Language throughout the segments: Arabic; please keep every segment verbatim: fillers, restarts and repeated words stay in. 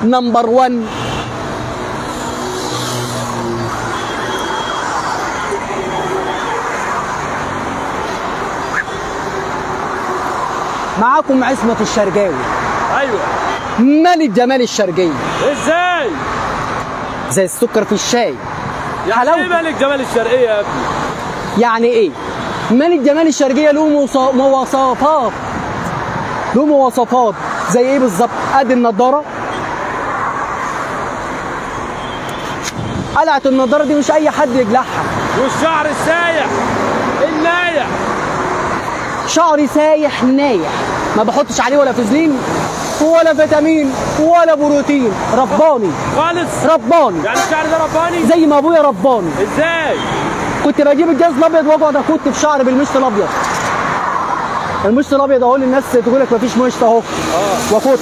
نمبر واحد. معاكم عصمت الشرقاوي. ايوه ملك جمال الشرقية. ازاي؟ زي السكر في الشاي. يعني حلاوته. ايه ملك جمال الشرقية يا ابني؟ يعني ايه؟ ملك جمال الشرقية له مواصفات. له مواصفات زي ايه بالظبط؟ ادي النضارة. قلعة النضارة دي مش اي حد يجلعها. والشعر السايح النايح. شعري سايح نايح، ما بحطش عليه ولا فازلين ولا فيتامين ولا بروتين، رباني خالص. رباني. يعني الشعر ده رباني؟ زي ما ابويا رباني. ازاي؟ كنت بجيب الجاز الابيض واقعد اكت في شعري بالمشط الابيض. المشط الابيض اهو للناس تقول لك مفيش مشط اهو. اه واكت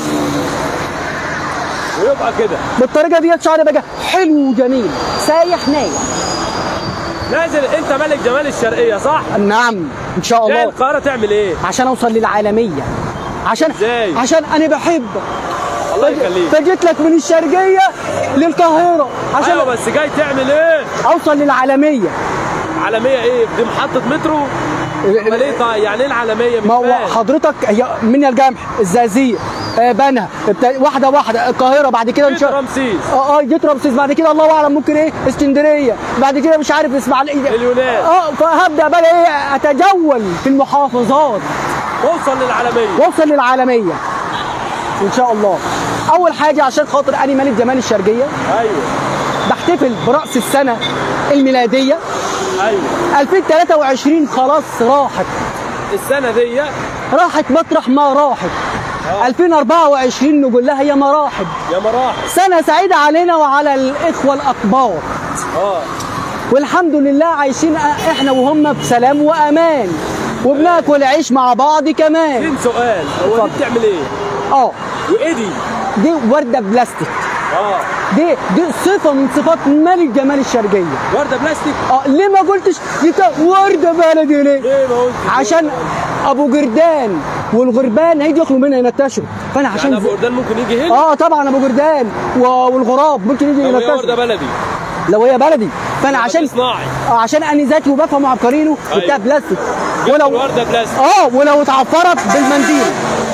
ويبقى كده بالطريقه ديت شعري بقى حلو وجميل سايح نايح. نازل انت ملك جمال الشرقية صح؟ نعم ان شاء جاي الله. القاهرة تعمل ايه؟ عشان اوصل للعالميه. عشان ازاي؟ عشان انا بحب. الله يخليك. فجيت لك من الشرقيه للقاهره عشان ايوه بس جاي تعمل ايه؟ اوصل للعالميه. عالمية ايه؟ دي محطة مترو؟ امال ايه طيب؟ يعني ايه العالمية؟ مش ما هو فاهم. حضرتك هي من الجمح الزقازيق آه بنها بتا- واحده واحده القاهره بعد كده ان جيت شاء رمسيس. اه اه جيت رمسيس بعد كده الله اعلم ممكن ايه اسكندريه بعد كده مش عارف اسماعيليه اليونان. اه فهبدا بقى ايه اتجول في المحافظات توصل للعالمية. واوصل للعالميه ان شاء الله. اول حاجه عشان خاطر اني ملك جمال الشرقيه ايوه بحتفل براس السنه الميلاديه ايوه. ألفين وثلاثة وعشرين خلاص راحت. السنة دي راحت مطرح ما راحت. آه. ألفين وأربعة وعشرين نقول لها يا مراحب. يا مراحل. سنة سعيدة علينا وعلى الإخوة الأكبار. اه والحمد لله عايشين إحنا وهم بسلام وأمان وبناكل عيش مع بعض كمان. فين سؤال؟ هو دي اتفضل. بتعمل ايه؟ اه وايه دي؟ دي وردة بلاستيك. اه دي دي صفة من صفات ملك جمال الشرقية. وردة بلاستيك؟ اه ليه ما قلتش دي كا- وردة بلدي ليه؟ ليه ما قلتش؟ عشان ابو جردان والغربان هيجي ياكلوا منها ينتشروا فانا عشان يعني ابو جردان ممكن يجي هنا؟ اه طبعا ابو جردان و- والغراب ممكن يجي لو هي ينتشروا وردة بلدي. لو هي بلدي فانا وردة عشان صناعي. اه عشان اني ذاتي وبفهم وعبقرينه جبتها أيوة. بلاستيك جبت ولو الوردة بلاستيك. اه ولو اتعفرت بالمنديل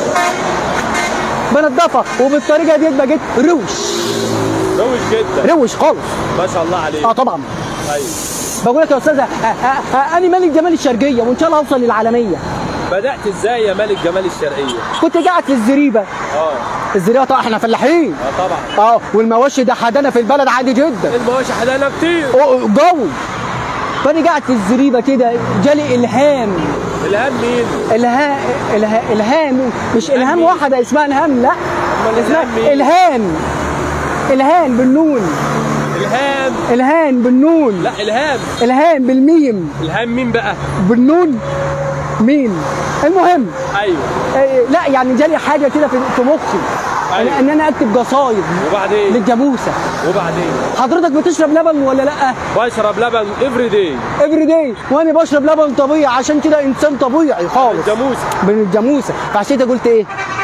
بنضفها وبالطريقه دي بقيت روش روش جدا. روش خالص. ما شاء الله عليك. اه طبعا. ايوه. بقول لك يا استاذه آه آه آه انا ملك جمال الشرقيه وان شاء الله اوصل للعالميه. بدأت ازاي يا ملك جمال الشرقية؟ كنت قاعد في الزريبه. اه الزريبه طبعا احنا فلاحين. اه طبعا. اه والمواشي ده حدانا في البلد عادي جدا. المواشي حدانا كتير. أو- جو. فانا قاعد في الزريبه كده جالي الهام. الهام مين؟ الها... الها... الهام مش الهام الهام مين؟ واحده اسمها الهام لا أمال اسمها الهام مين؟ الهام. الهام بالنون. الهام. الهام بالنون. لا الهام. الهام بالميم. الهام مين بقى؟ بالنون مين. المهم ايوه. آه، لا يعني جالي حاجه كده في في مخي أيوة. ان انا اكتب قصايد وبعدين؟ للجاموسه. وبعدين؟ حضرتك بتشرب لبن ولا لا؟ بشرب لبن افري داي. افري داي وانا بشرب لبن طبيعي عشان كده انسان طبيعي خالص جاموسة. من الجاموسه. فعشان كده قلت ايه؟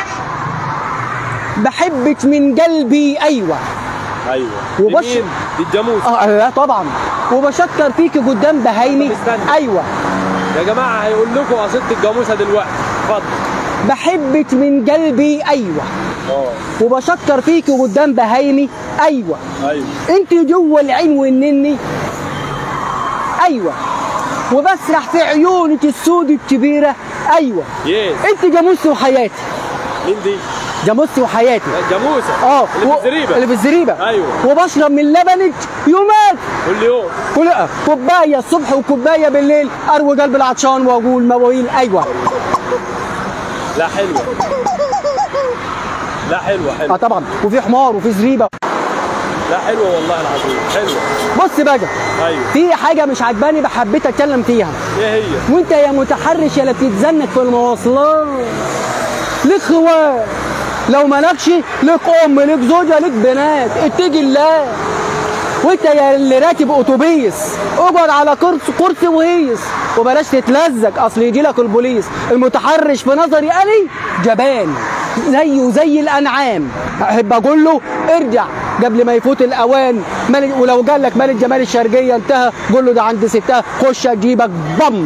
بحبك من قلبي ايوه. ايوه. وبش- دي مين؟ دي الجاموسة. اه لا طبعا وبشكر فيك قدام بهايمي. طب استنى. ايوه. يا جماعة هيقول لكم قصيدة الجاموسة دلوقتي. اتفضل. بحبك من قلبي ايوه اه وبشكر فيك قدام بهايمي ايوه. ايوه. انت جوه العين والنني ايوه وبسرح في عيونك السود الكبيره ايوه. يس. انت جاموسي وحياتي. مين دي؟ جاموسي وحياتي. الجاموسة. اه اللي في الزريبة. اللي في الزريبه ايوه. وبشرب من لبنك يومات كل يوم. كل كوبايه الصبح وكوبايه بالليل اروي قلب العطشان واقول مواويل ايوه. لا حلوة. لا حلوة اه حلوة. طبعا وفي حمار وفي زريبه. لا حلوة والله العظيم حلوة. بص بقى ايوه. في حاجه مش عجباني بحبيت اتكلم فيها. ايه هي؟ وانت يا متحرش يا اللي بتتزنك في المواصلات ليك خوات لو مالكش ليك ام ليك زوجه ليك بنات اتقي الله. وانت يا اللي راكب اتوبيس اقعد على كرسي كرسي وهيص وبلاش تتلزق اصل يجي لك البوليس. المتحرش في نظري اني جبان زيه زي الانعام. احب اقول له ارجع قبل ما يفوت الاوان. ملك، ولو قال لك ملك جمال الشرقيه انتهى قول له ده عند ستها، خش اجيبك بم.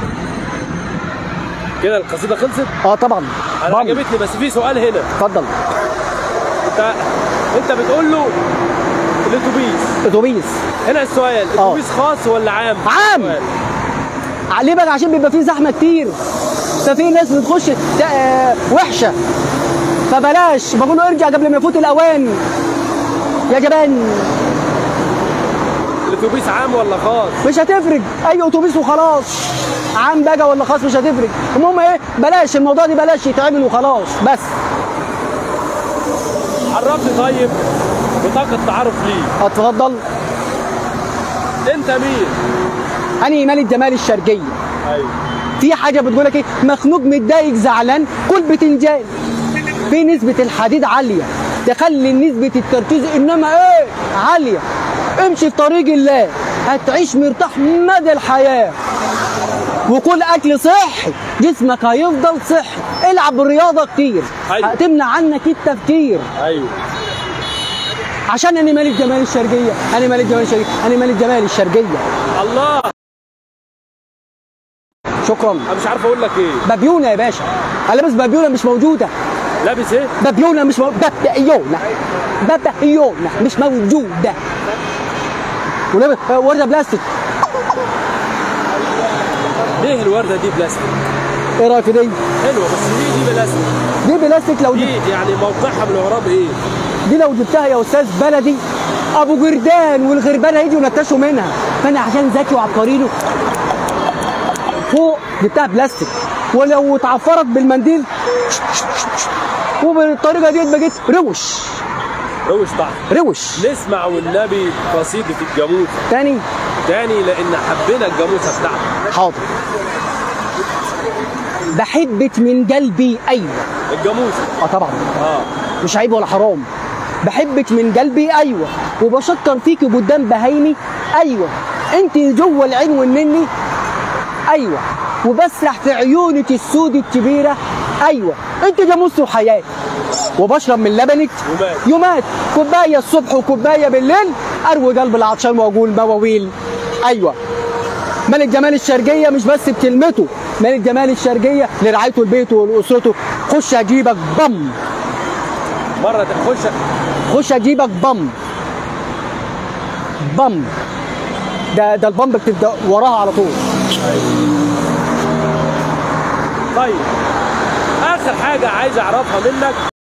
كده القصيده خلصت؟ اه طبعا. انا عجبتني، بس في سؤال هنا. اتفضل. انت انت بتقول له الاتوبيس اتوبيس. هنا السؤال، اتوبيس خاص ولا عام؟ عام. ليه بقى؟ عشان بيبقى فيه زحمه كتير، ففي ناس بتخش آه وحشه، فبلاش. بقول له ارجع قبل ما يفوت الاوان يا جبان. الاتوبيس عام ولا خاص؟ مش هتفرق، اي اتوبيس وخلاص، عام بقى ولا خاص مش هتفرق. المهم ايه، بلاش الموضوع دي، بلاش يتعمل وخلاص بس. عرفني طيب بطاقه تعارف ليه. اتفضل. انت مين؟ انا ملك جمال الشرقيه. ايوه. في حاجه بتقول لك ايه، مخنوق متضايق زعلان كل بتنجان. في نسبه الحديد عاليه تخلي نسبه التركيز انما ايه عاليه. امشي في طريق الله هتعيش مرتاح مدى الحياه، وكل اكل صحي جسمك هيفضل صحي. العب رياضه كتير. أيوة. هتمنع عنك التفكير. ايوه. عشان انا ملك جمال الشرقيه، انا ملك جمال الشرقيه، انا ملك جمال الشرقيه. الله. شكرا. انا مش عارف اقول لك ايه. بابيونه يا باشا، انا لابس بابيونه مش موجوده. لابس ايه؟ بابيونه مش موجوده. بابيونه بابيونه مش موجوده. ولابس ورده بلاستيك. ليه الورده دي بلاستيك؟ ايه رايك في دي؟ حلوه، بس دي دي بلاستيك. دي بلاستيك. لو دي يعني موقعها من الغراب ايه؟ دي لو جبتها يا استاذ بلدي ابو جردان والغربان هيجوا ينتشوا منها، فانا عشان ذكي وعبقرينه فوق جبتها بلاستيك. ولو اتعفرت بالمنديل وبالطريقه دي بقيت روش. روش طعم. روش. نسمع والنبي قصيده الجاموسه تاني تاني لان حبينا الجاموسه بتاعتك. حاضر. بحبك من قلبي. ايوه الجاموسه. اه طبعا. اه مش عيب ولا حرام. بحبك من قلبي. ايوه. وبشكر فيكي قدام بهايمي. ايوه. انت جوه العين والنني. ايوه. وبسرح في عيونك السود الكبيره. ايوه. انت جاموسه وحياه. وبشرب من لبنك يومات يومات، كوبايه الصبح وكوبايه بالليل، اروي قلب العطشان واقول مواويل. ايوه. ملك جمال الشرقيه مش بس بكلمته، ملك جمال الشرقيه لرعايته لبيته ولاسرته. خش اجيبك بم. مره تخش خش اجيبك بم. بم ده ده البمب بتبدا وراها على طول. طيب اخر حاجه عايز اعرفها منك